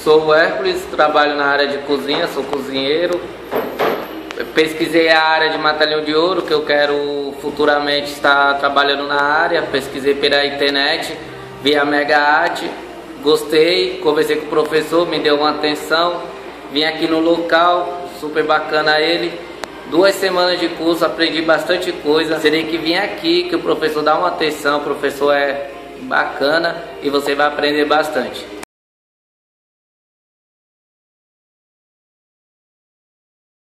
Sou o Hércules, trabalho na área de cozinha, sou cozinheiro. Pesquisei a área de Matalhão de Ouro, que eu quero futuramente estar trabalhando na área. Pesquisei pela internet, vi a Mega Arte, gostei, conversei com o professor, me deu uma atenção. Vim aqui no local, super bacana ele. 2 semanas de curso, aprendi bastante coisa. Terei que vir aqui, que o professor dá uma atenção, o professor é bacana e você vai aprender bastante.